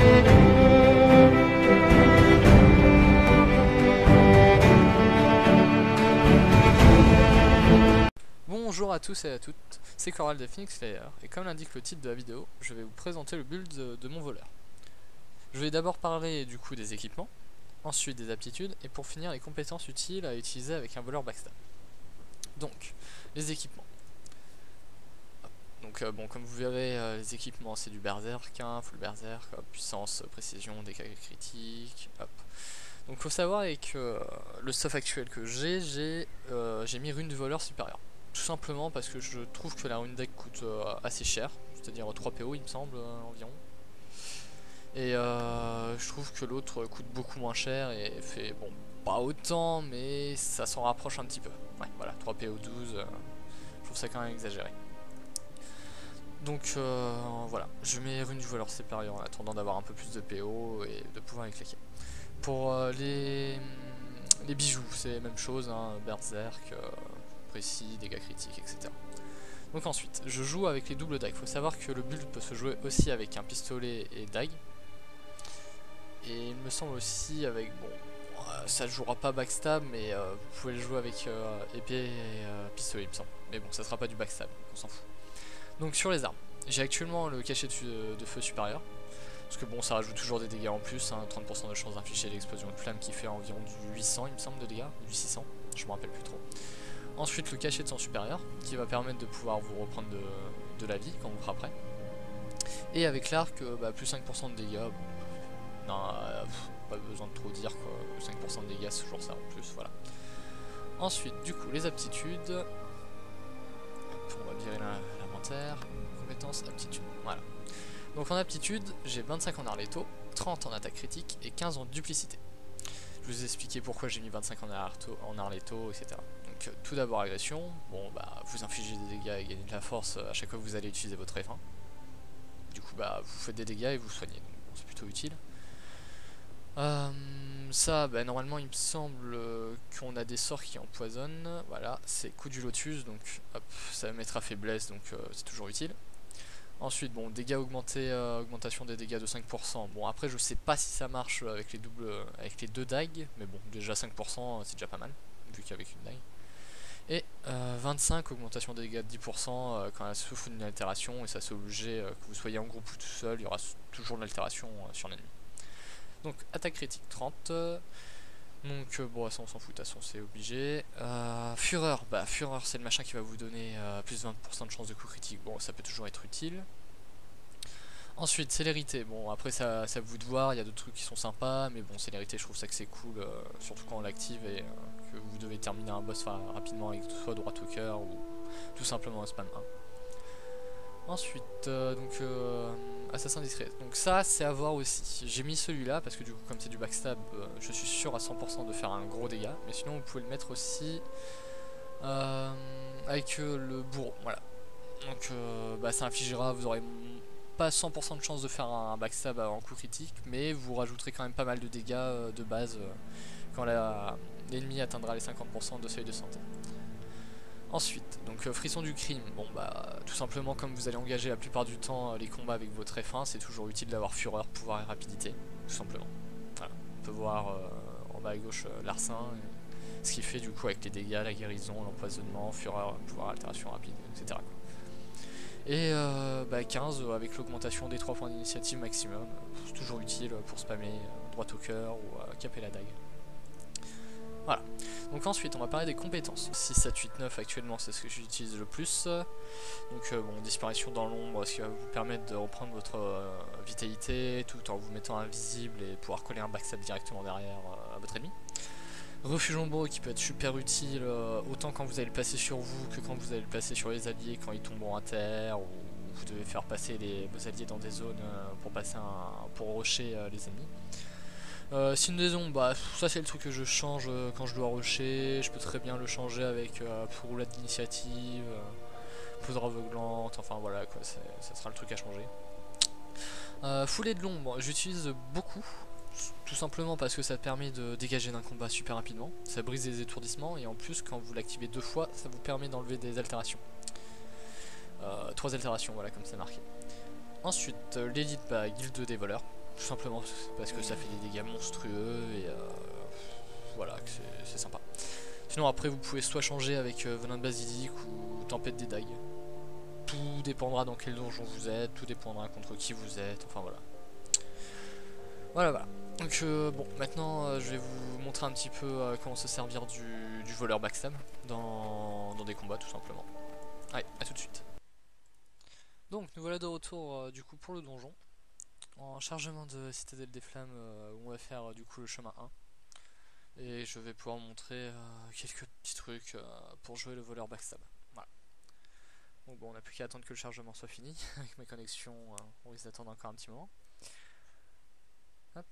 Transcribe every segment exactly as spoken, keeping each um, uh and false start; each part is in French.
Bonjour à tous et à toutes, c'est Coral de Phoenix Slayer, et comme l'indique le titre de la vidéo, je vais vous présenter le build de, de mon voleur. Je vais d'abord parler du coup des équipements, ensuite des aptitudes, et pour finir les compétences utiles à utiliser avec un voleur backstab. Donc, les équipements. Donc euh, bon, comme vous verrez, euh, les équipements c'est du berserk, hein, full berserk, hop, puissance, précision, dégâts critiques, hop. Donc faut savoir avec euh, le stuff actuel que j'ai, j'ai euh, mis rune du voleur supérieur. Tout simplement parce que je trouve que la rune deck coûte euh, assez cher, c'est-à-dire trois P O il me semble euh, environ. Et euh, je trouve que l'autre coûte beaucoup moins cher et fait, bon, pas autant, mais ça s'en rapproche un petit peu. Ouais, voilà, trois P O douze, euh, je trouve ça quand même exagéré. Donc euh, voilà, je mets rune du voleur supérieur en attendant d'avoir un peu plus de P O et de pouvoir les claquer. Pour euh, les, les bijoux, c'est la même chose, hein, berserk, euh, précis, dégâts critiques, et cetera. Donc ensuite, je joue avec les doubles dagues. Il faut savoir que le build peut se jouer aussi avec un pistolet et dague. Et il me semble aussi avec, bon, euh, ça ne jouera pas backstab, mais euh, vous pouvez le jouer avec euh, épée et euh, pistolet, il me semble. Mais bon, ça sera pas du backstab, on s'en fout. Donc sur les armes, j'ai actuellement le cachet de, de feu supérieur. Parce que bon, ça rajoute toujours des dégâts en plus, hein, trente pour cent de chance d'infliger l'explosion de flamme qui fait environ du huit cents il me semble de dégâts, du six cents, je me rappelle plus trop. Ensuite le cachet de sang supérieur, qui va permettre de pouvoir vous reprendre de, de la vie quand vous frapperez. Et avec l'arc, bah, plus cinq pour cent de dégâts, bon, non, euh, pff, pas besoin de trop dire quoi, cinq pour cent de dégâts c'est toujours ça en plus, voilà. Ensuite, du coup, les aptitudes, hop, on va virer l'inventaire, compétences, aptitudes, voilà. Donc en aptitude, j'ai vingt-cinq en arleto, trente en attaque critique et quinze en duplicité. Je vous ai expliqué pourquoi j'ai mis vingt-cinq en arleto, en arleto, et cetera. Donc euh, tout d'abord agression, bon bah vous infligez des dégâts et gagnez de la force à chaque fois que vous allez utiliser votre F un. Du coup bah vous faites des dégâts et vous soignez, donc bon, c'est plutôt utile. Euh, ça, bah, normalement il me semble euh, qu'on a des sorts qui empoisonnent, voilà, c'est coup du lotus, donc hop, ça mettra faiblesse, donc euh, c'est toujours utile. Ensuite, bon, dégâts augmentés, euh, augmentation des dégâts de cinq pour cent. Bon, après, je sais pas si ça marche avec les doubles, avec les deux dagues, mais bon, déjà cinq pour cent, c'est déjà pas mal, vu qu'avec une dague. Et euh, vingt-cinq, augmentation des dégâts de dix pour cent euh, quand elle souffre d'une altération, et ça c'est obligé, euh, que vous soyez en groupe ou tout seul, il y aura toujours de l'altération euh, sur l'ennemi. Donc, attaque critique trente. Donc euh, bon, ça on s'en fout, de toute façon c'est obligé. Euh, Fureur, bah Fureur c'est le machin qui va vous donner euh, plus vingt pour cent de chance de coup critique, bon ça peut toujours être utile. Ensuite célérité, bon après ça, ça vous de voir, il y a d'autres trucs qui sont sympas, mais bon célérité je trouve ça que c'est cool, euh, surtout quand on l'active et euh, que vous devez terminer un boss rapidement avec soit droit au cœur ou tout simplement un spam un. Ensuite, euh, donc euh, assassin discret. Donc ça, c'est à voir aussi. J'ai mis celui-là parce que du coup, comme c'est du backstab, euh, je suis sûr à cent pour cent de faire un gros dégât. Mais sinon, vous pouvez le mettre aussi euh, avec euh, le bourreau. Voilà. Donc euh, bah, ça infligera, vous aurez pas cent pour cent de chance de faire un backstab en coup critique, mais vous rajouterez quand même pas mal de dégâts euh, de base euh, quand l'ennemi atteindra les cinquante pour cent de seuil de santé. Ensuite, donc euh, frisson du crime, bon bah tout simplement comme vous allez engager la plupart du temps euh, les combats avec votre F un, c'est toujours utile d'avoir fureur, pouvoir et rapidité, tout simplement. Voilà. On peut voir euh, en bas à gauche euh, l'arsen, ce qu'il fait du coup avec les dégâts, la guérison, l'empoisonnement, fureur, pouvoir, altération rapide, et cetera quoi. Et euh, bah, quinze euh, avec l'augmentation des trois points d'initiative maximum, euh, c'est toujours utile pour spammer euh, droit au cœur ou euh, caper la dague. Voilà, donc ensuite on va parler des compétences. six, sept, huit, neuf actuellement c'est ce que j'utilise le plus. Donc euh, bon, disparition dans l'ombre, ce qui va vous permettre de reprendre votre euh, vitalité tout en vous mettant invisible et pouvoir coller un backstab directement derrière euh, à votre ennemi. Refuge ombreux qui peut être super utile euh, autant quand vous allez le passer sur vous que quand vous allez le passer sur les alliés quand ils tomberont à terre ou vous devez faire passer les, vos alliés dans des zones euh, pour passer un, pour rusher euh, les ennemis. Euh, signe des ombres, bah ça c'est le truc que je change euh, quand je dois rusher, je peux très bien le changer avec euh, roulade d'initiative, euh, poudre aveuglante, enfin voilà quoi, ça sera le truc à changer. Euh, foulée de l'ombre, j'utilise beaucoup, tout simplement parce que ça permet de dégager d'un combat super rapidement, ça brise les étourdissements et en plus quand vous l'activez deux fois, ça vous permet d'enlever des altérations. Euh, trois altérations, voilà comme c'est marqué. Ensuite, euh, l'élite, bah, guilde des voleurs. tout simplement parce que ça fait des dégâts monstrueux et euh, voilà, que c'est sympa. Sinon après vous pouvez soit changer avec euh, venin de basilic ou tempête des dagues. Tout dépendra dans quel donjon vous êtes, tout dépendra contre qui vous êtes, enfin voilà. Voilà voilà. Donc euh, bon, maintenant euh, je vais vous montrer un petit peu euh, comment se servir du, du voleur backstab dans, dans des combats tout simplement. Allez, à tout de suite. Donc nous voilà de retour euh, du coup pour le donjon. En chargement de Citadelle des Flammes euh, où on va faire euh, du coup le chemin un. Et je vais pouvoir montrer euh, quelques petits trucs euh, pour jouer le voleur backstab. Voilà. Donc bon, on n'a plus qu'à attendre que le chargement soit fini. Avec ma connexion, euh, on risque d'attendre encore un petit moment. Hop.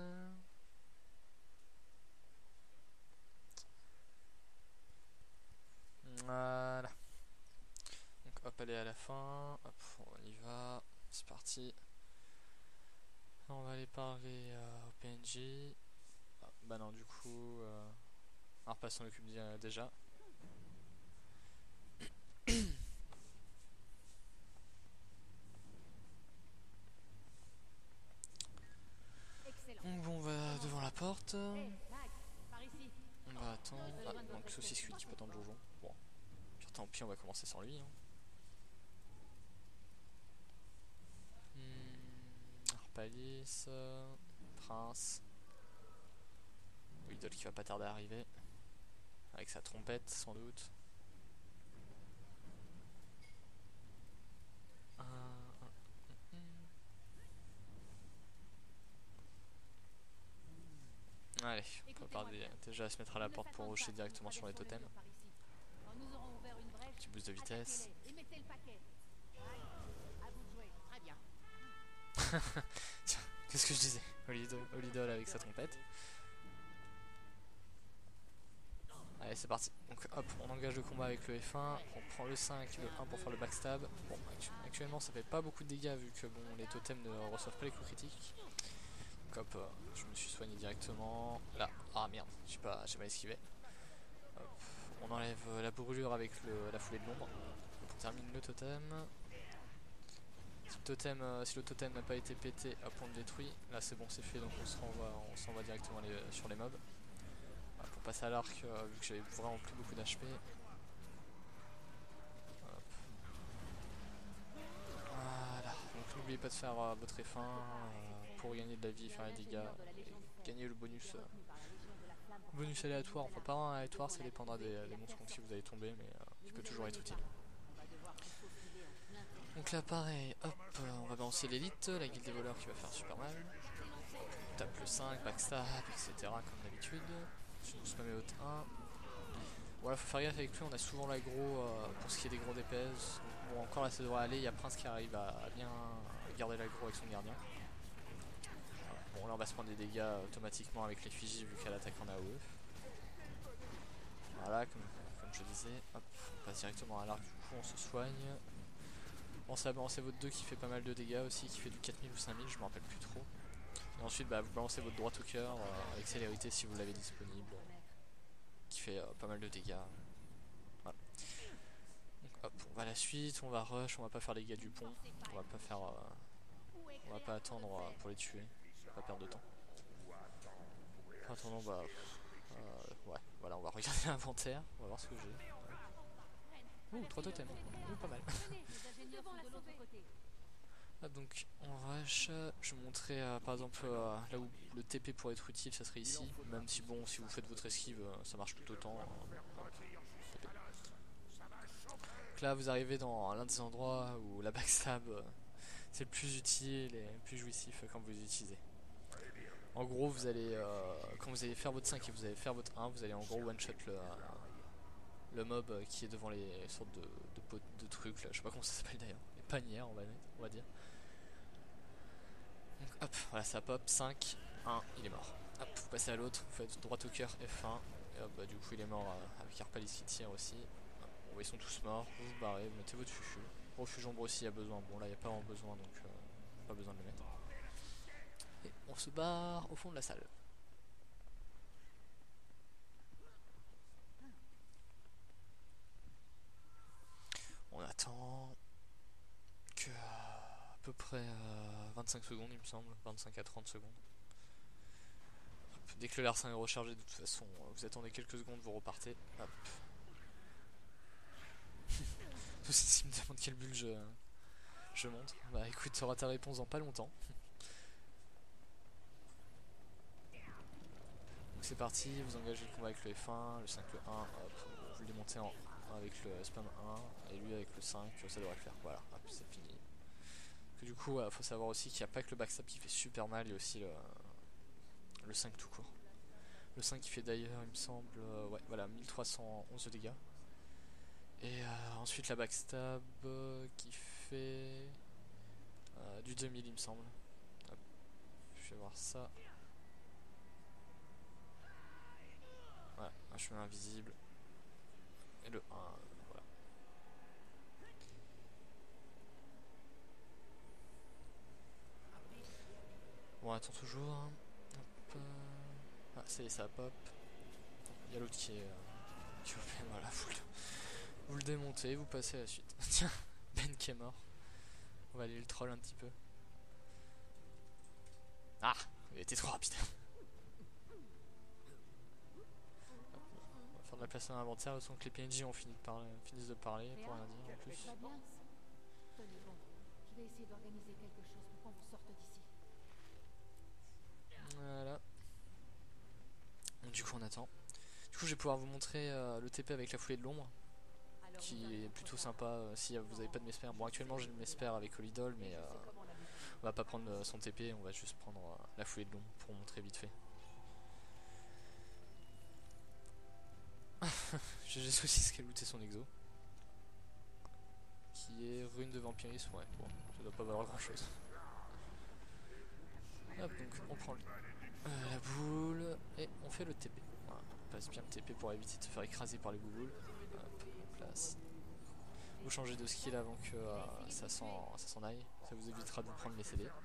Voilà. Donc hop, allez à la fin. Hop, on y va. C'est parti. On va aller parler euh, au P N J. Ah, bah non, du coup, euh, Arpa s'en occupe déjà. Donc bon, on va devant la porte. On va attendre. Ah, donc saucisse cuite, pas tant de joujons. Bon, puis tant pis, on va commencer sans lui. Hein. Hmm, Arpalis, euh, Prince. Idole qui va pas tarder à arriver. Avec sa trompette, sans doute. Euh, euh, euh, Allez, on prépare déjà à se mettre à la porte pour rusher directement sur les totems. Petit boost de vitesse. Tiens, qu'est-ce que je disais? Olidol avec sa trompette. Allez, c'est parti. Donc hop, on engage le combat avec le F un. On prend le cinq, le un pour faire le backstab. Bon, actuellement ça fait pas beaucoup de dégâts vu que bon, les totems ne reçoivent pas les coups critiques. Donc hop, euh, je me suis soigné directement. Là, ah merde, j'ai pas, pas esquivé. Hop, on enlève la brûlure avec le, la foulée de l'ombre. On termine le totem. Si le totem euh, si le totem n'a pas été pété, hop, on le détruit. Là c'est bon, c'est fait, donc on se renvoie, on s'en va directement les, sur les mobs. Voilà, pour passer à l'arc, euh, vu que j'avais vraiment plus beaucoup d'H P. Voilà, donc n'oubliez pas de faire euh, votre F un euh, pour gagner de la vie, faire les dégâts et gagner le bonus. Euh, bonus aléatoire, enfin pas un aléatoire, ça dépendra des, des monstres contre qui vous allez tomber, mais euh, qui peut toujours être utile. Donc là pareil, hop, euh, on va balancer l'élite, la guilde des voleurs qui va faire super mal. On tape le cinq, backstab, et cetera comme d'habitude. Sinon on se met haute un. Voilà, faut faire gaffe avec lui, on a souvent l'aggro euh, pour ce qui est des gros D P S. Bon, encore là ça devrait aller, il y a Prince qui arrive à, à bien garder l'aggro avec son gardien. Bon, là on va se prendre des dégâts automatiquement avec l'effigie vu qu'elle attaque en A O E. Voilà, comme, comme je disais, hop, on passe directement à l'arc, du coup on se soigne. Pensez à balancer votre deux qui fait pas mal de dégâts aussi, qui fait du quatre mille ou cinq mille, je me rappelle plus trop. Et ensuite bah, vous balancez votre droite au cœur euh, avec célérité si vous l'avez disponible, qui fait euh, pas mal de dégâts. Voilà. Donc hop, on va à la suite, on va rush, on va pas faire les dégâts du pont, on va pas faire, euh, on va pas attendre euh, pour les tuer, on va pas perdre de temps. En attendant, bah, euh, ouais, voilà, on va regarder l'inventaire, on va voir ce que j'ai. Ouh, trois totems, ouh, pas mal. Ah, donc en rush, je vais montrer euh, par exemple euh, là où le T P pourrait être utile, ça serait ici. Même si bon, si vous faites votre esquive, euh, ça marche tout autant. Euh, donc là, vous arrivez dans l'un des endroits où la backstab euh, c'est le plus utile et le plus jouissif quand vous l'utilisez. En gros, vous allez euh, quand vous allez faire votre cinq et vous allez faire votre un, vous allez en gros one shot le, euh, le mob qui est devant les sortes de, de, de trucs là, je sais pas comment ça s'appelle d'ailleurs, les panières on va, on va dire. Donc hop, voilà ça pop, cinq, un, il est mort. Hop, vous passez à l'autre, vous faites droit au cœur F un, et hop, bah du coup il est mort euh, avec Arpalis qui tire aussi. Hop, bon, ils sont tous morts, vous vous barrez, vous mettez votre fufu. Refuge ombre aussi, il y a besoin, bon là il n'y a pas vraiment besoin donc euh, pas besoin de le mettre. Et on se barre au fond de la salle. On attend que à peu près euh, vingt-cinq secondes il me semble, vingt-cinq à trente secondes. Hop. Dès que le larcin est rechargé, de toute façon, vous attendez quelques secondes, vous repartez. Hop. Tout ceci me demande quelle bulle je, je monte. Bah écoute, tu auras ta réponse dans pas longtemps. Donc c'est parti, vous engagez le combat avec le F un, le cinq, le un, hop, vous le démontez en avec le spam un, et lui avec le cinq, ça devrait le faire, voilà, hop, c'est fini. Que du coup, il faut savoir aussi qu'il n'y a pas que le backstab qui fait super mal, il y a aussi le, le cinq tout court. Le cinq qui fait d'ailleurs, il me semble, euh, ouais, voilà, mille trois cent onze de dégâts. Et euh, ensuite la backstab euh, qui fait euh, du deux mille il me semble. Hop, je vais voir ça. Voilà, un chemin invisible. Et le un, voilà. Bon, on attend toujours. Hein. Hop, euh... Ah, ça y est, ça pop. Il y a l'autre qui est... Euh, qui vous fait, voilà, vous le, vous le démontez, vous passez à la suite. Tiens, Ben qui est mort. On va aller le troll un petit peu. Ah, il était trop rapide. On va faire de la place à l'inventaire, autant que les P N J ont fini de parler, finissent de parler pour rien dire en plus. Tenez bon, je vais essayer d'organiser quelque chose pour qu'on vous sorte d'ici. Voilà. Donc, du coup on attend. Du coup je vais pouvoir vous montrer euh, le T P avec la foulée de l'ombre. Qui est plutôt sympa euh, si vous n'avez pas de Mesper. Bon actuellement j'ai le Mesper avec Olidol mais euh, on va pas prendre euh, son T P, on va juste prendre euh, la foulée de l'ombre pour vous montrer vite fait. G G Saucisse qui a looté son exo. Qui est rune de vampirisme, ouais bon ça doit pas valoir grand chose. Hop donc on prend le, euh, la boule et on fait le T P. Voilà, on passe bien le T P pour éviter de se faire écraser par les bouboules. Hop, place. Vous changez de skill avant que euh, ça s'en aille, ça vous évitera de vous prendre les C D. Hop,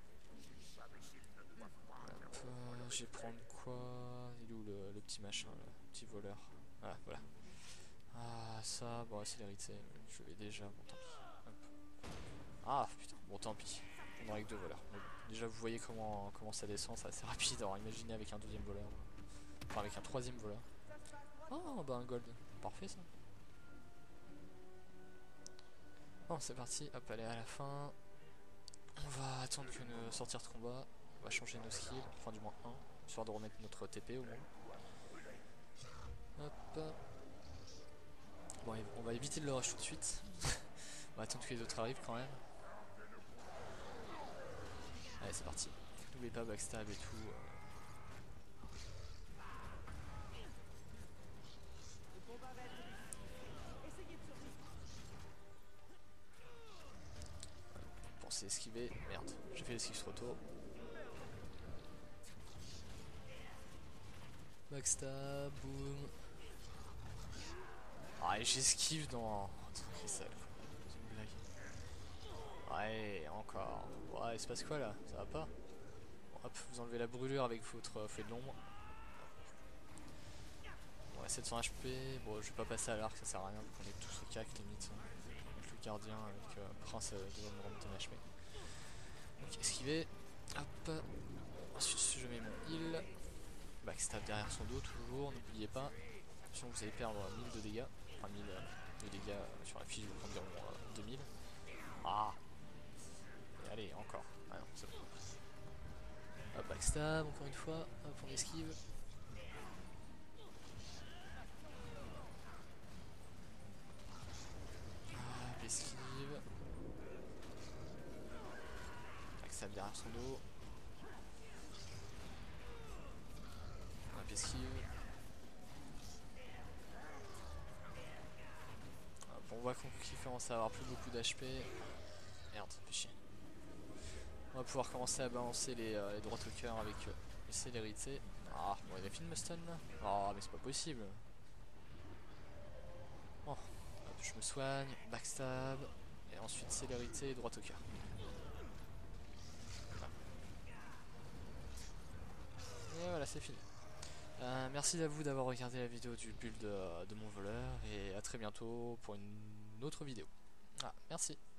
euh, je vais prendre quoi? Il est où le, le petit machin, le petit voleur? Ah voilà. Ah ça, bon c'est l'héritier, je l'ai déjà, bon tant pis. Hop. Ah putain, bon tant pis. On n'aura que deux voleurs. Bon, déjà vous voyez comment, comment ça descend, c'est assez rapide. Alors imaginez avec un deuxième voleur. Enfin avec un troisième voleur. Oh bah un gold, parfait ça. Bon c'est parti, hop allez à la fin. On va attendre que nous sortir de combat. On va changer nos skills, enfin du moins un, histoire de remettre notre T P au moins. Hop. Bon on va éviter de le rush tout de suite. On va attendre que les autres arrivent quand même. Allez c'est parti. N'oubliez pas backstab et tout. C'est esquivé, merde, j'ai fait l'esquive trop tôt. Backstab, boum. Ah et j'esquive dans... C'est sale quoi, c'est une blague. Ouais, encore. Ouais, il se passe quoi là? Ça va pas? Bon, hop, vous enlevez la brûlure avec votre fée de l'ombre. Bon, sept cents H P, bon je vais pas passer à l'arc, ça sert à rien, vu qu'on est tous au cac limite. Avec le gardien, avec euh, Prince euh, devant me remonter mon H P. Donc esquiver, hop, ensuite je mets mon heal, backstab derrière son dos toujours, n'oubliez pas, sinon vous allez perdre mille de dégâts, enfin mille de dégâts sur la fiche, vous environ euh, deux mille. Ah, et allez encore, ah non c'est bon. Hop backstab encore une fois, hop on esquive. Hop esquive. Backstab derrière son dos. Hop esquive. Hop, on voit qu'on commence à avoir plus beaucoup d'H P. Merde, fait chier. On va pouvoir commencer à balancer les, euh, les droits au cœur avec euh, les célérités. Ah, bon, il a fini de me stun là. Ah, mais c'est pas possible. Bon, hop, je me soigne, backstab, et ensuite célérité et droit au cœur. Voilà. Et voilà, c'est fini. Euh, merci à vous d'avoir regardé la vidéo du build de, de mon voleur, et à très bientôt pour une autre vidéo. Ah, merci.